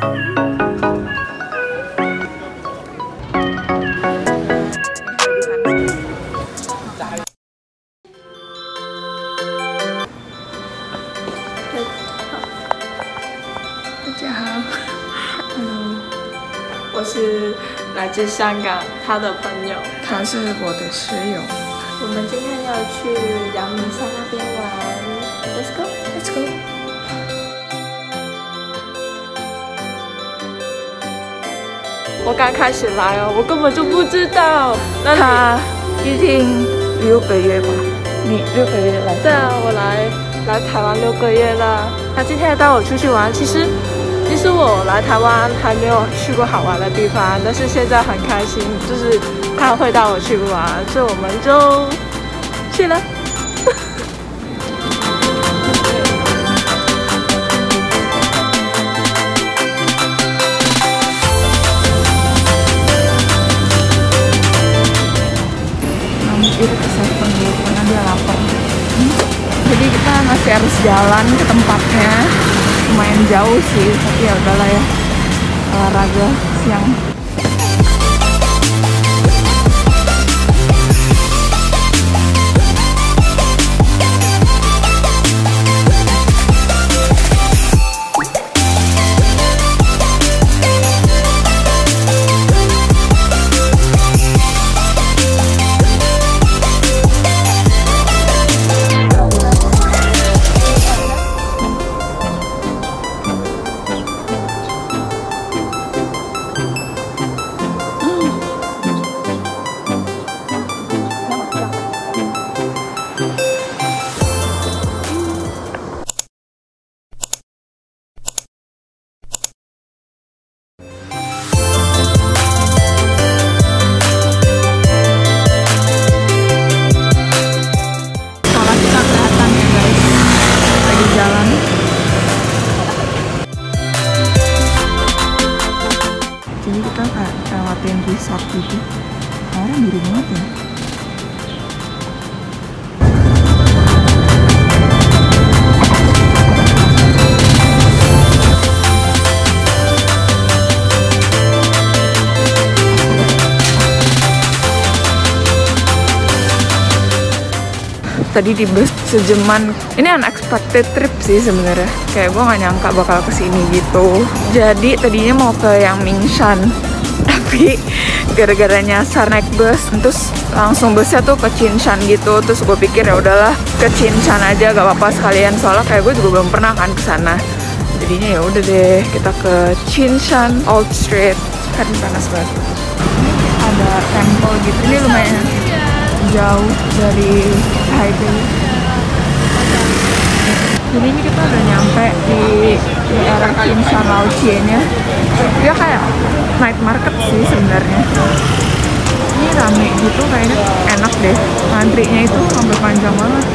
我是来自香港，他的朋友， 他是我的室友。 我们今天要去阳明山那边玩 ，Let's go，Let's go。我刚开始来哦，我根本就不知道。 他已经6个月吧？你6个月来？ 对啊，我来台湾6个月了。他今天要带我出去玩，其实我来台湾还没有去过好玩的地方，但是现在很开心，就是他会带我去玩，所以我们就去了。 Mampir ke 7 dulu karena dia lapar. Jadi kita masih harus jalan ke tempatnya. Lumayan jauh sih, tapi ya udahlah ya, olahraga siang. Jadi kita kayak lewatin resort gitu. Orang biru banget ya. Tadi di bus sejaman, ini unexpected trip sih sebenarnya. Kayak gue nggak nyangka bakal kesini gitu. Jadi tadinya mau ke Yang Mingshan, tapi gara-gara nyasar naik bus, terus langsung busnya tuh ke Qinshan gitu. Terus gue pikir ya udahlah ke Qinshan aja, gak apa-apa sekalian. Soalnya kayak gue juga belum pernah kan ke sana. Jadinya ya udah deh, kita ke Qinshan Old Street. Kan panas banget. Ada temple gitu. Ini lumayan jauh dari highway. Jadi ini kita udah nyampe di daerah Qinshan Laojian-nya. Dia kayak night market sih sebenarnya. Ini rame gitu, kayaknya enak deh. Antrinya itu sampai panjang banget.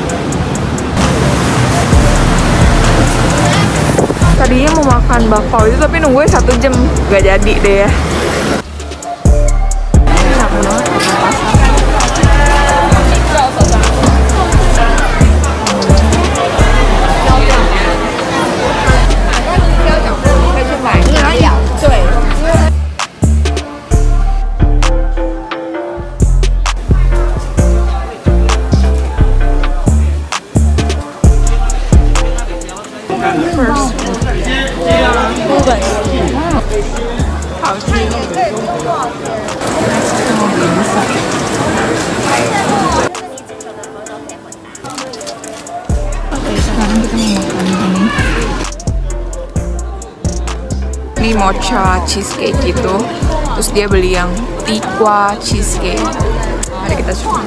Tadinya mau makan bakpao itu tapi nungguin 1 jam, gak jadi deh ya. Ini enak banget di pasar. Sekarang kita mau makan ini. Ini mocha cheesecake gitu. Terus dia beli yang tikwa cheesecake. Mari kita coba.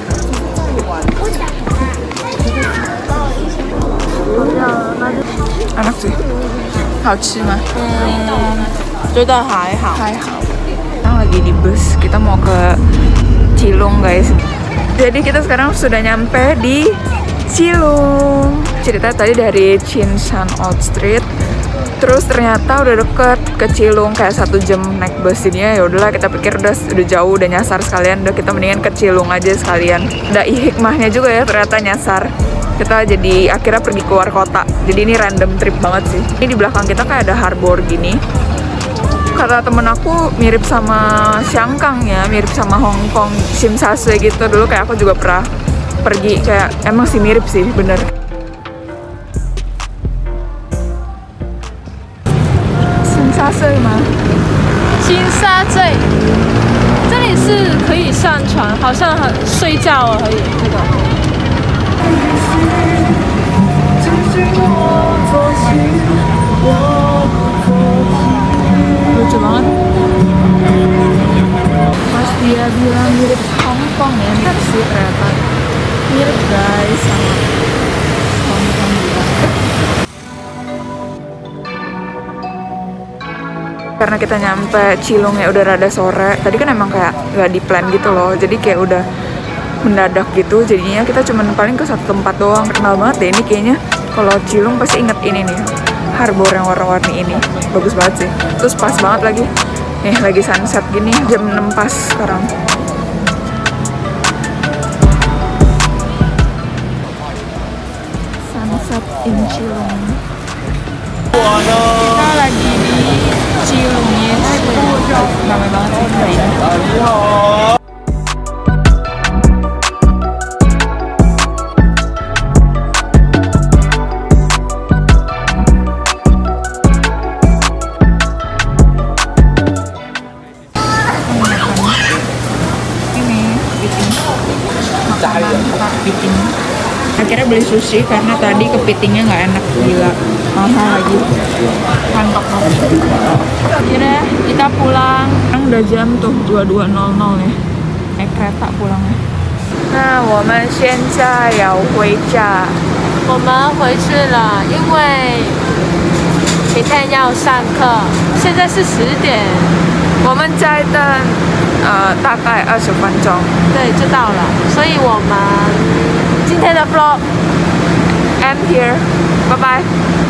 Enak sih. 好吃吗？ 觉得还好。 Kita lagi di bus, kita mau ke Cilung guys. Jadi kita sekarang sudah nyampe di Cilung. Cerita tadi dari Qinshan Old Street, terus ternyata udah deket ke Cilung, kayak 1 jam naik bus. Jadinya ya udahlah, kita pikir udah jauh, udah nyasar sekalian, udah kita mendingan ke Cilung aja sekalian. Ada hikmahnya juga ya ternyata nyasar. Kita jadi akhirnya pergi keluar kota. Jadi ini random trip banget sih. Ini di belakang kita kayak ada harbor gini. kata temen aku mirip sama Xiangkang ya, mirip sama Hong Kong, Simsase gitu. Dulu kayak aku juga pernah pergi, kayak emang sih mirip sih, bener. 沙穗吗？ 金沙坠，这里是可以上船，好像很睡觉而已。这个。lucu banget. Pas dia bilang mirip Hong Kong ya, mirip sih ternyata. Mirip guys sama Hong Kong juga. Karena kita nyampe Cilung ya udah rada sore. Tadi kan emang kayak gak di plan gitu loh. Jadi kayak udah mendadak gitu. Jadinya kita cuman paling ke satu tempat doang. Kenal banget deh ini kayaknya. Kalau Cilung pasti inget ini nih, harbor yang warna-warni ini. Bagus banget sih. Terus pas banget lagi. Nih lagi sunset gini, jam 6 pas sekarang. Sunset in Cilung. Kita lagi di Cilung ya, ramai banget sih hari ini. Kepiting. Akhirnya beli sushi karena tadi kepitingnya nggak enak, gila mahal lagi, mantap banget. Akhirnya kita pulang. Sekarang udah jam tuh 22.00 nih, naik kereta pulangnya. Nah, 我们现在要回家。 我们回去了，因为明天要上课。现在是10点。 我们在等大概20分钟， 对，就到了。所以我们今天的 vlog end here，拜拜。